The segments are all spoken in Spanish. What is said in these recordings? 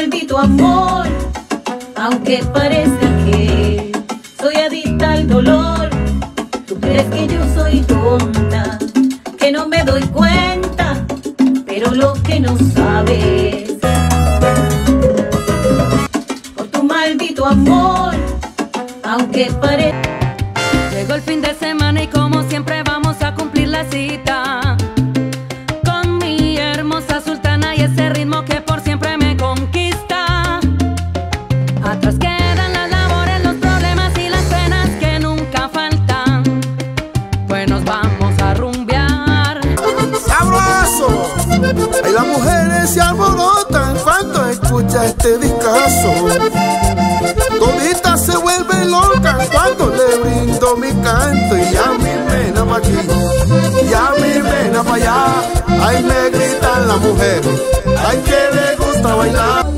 maldito amor, aunque parezca que soy adicta al dolor. Tú crees que yo soy tonta, que no me doy cuenta, pero lo que no sabes, por tu maldito amor, aunque parezca. Llegó el fin de semana y como siempre vamos a cumplir la cita con mi hermosa sultana y ese ritmo que por siempre me conquista. Atrás quedan las labores, los problemas y las penas que nunca faltan, pues nos vamos a rumbear. ¡Sabroso! Ay, las mujeres se alborotan cuando escucha este discazo. Toditas se vuelven locas cuando le brindo mi canto. Y a mi pena pa' aquí, y a mi pena pa' allá. Ay, me gritan las mujeres, ay, que le gusta bailar.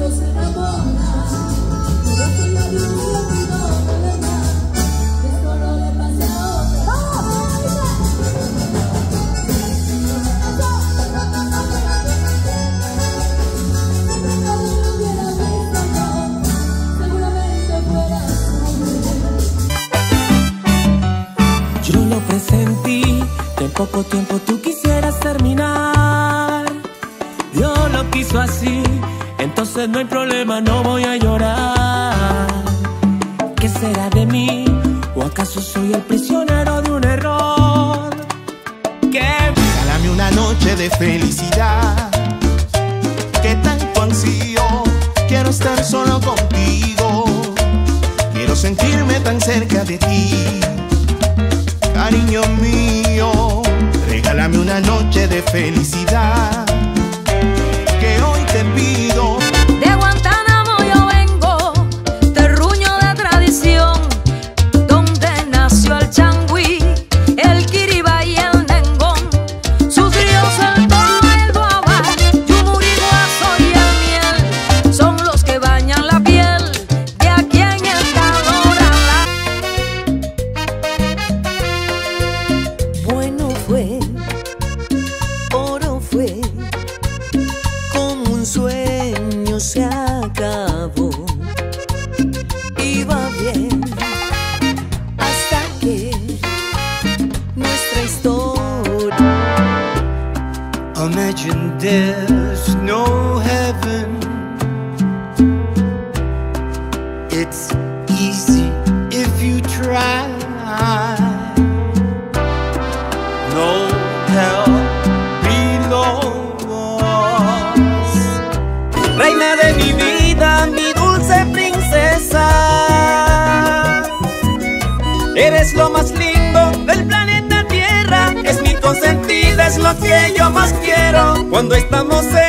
Yo lo presentí, que en poco tiempo tú quisieras terminar. Dios lo quiso así, entonces no hay problema, no voy a llorar. ¿Qué será de mí? ¿O acaso soy el prisionero de un error? Regálame una noche de felicidad, que tanto ansío. Quiero estar solo contigo, quiero sentirme tan cerca de ti. Cariño mío, regálame una noche de felicidad, que hoy te pido. De Guantánamo yo vengo, terruño de tradición, donde nació el changüí, el quiriba y el nengón. Sus ríos, el Toba, el Guabá, Yumuriguazo y el miel, son los que bañan la piel de aquí en el Calorala. Bueno fue, oro fue, como un sueño se acabó. Iba bien hasta que nuestra historia. Imagine there's no heaven. It's easy if you try. No hell below us. Reina de mi vida, mi dulce princesa, eres lo más lindo del planeta Tierra. Es mi consentida, es lo que yo más quiero cuando estamos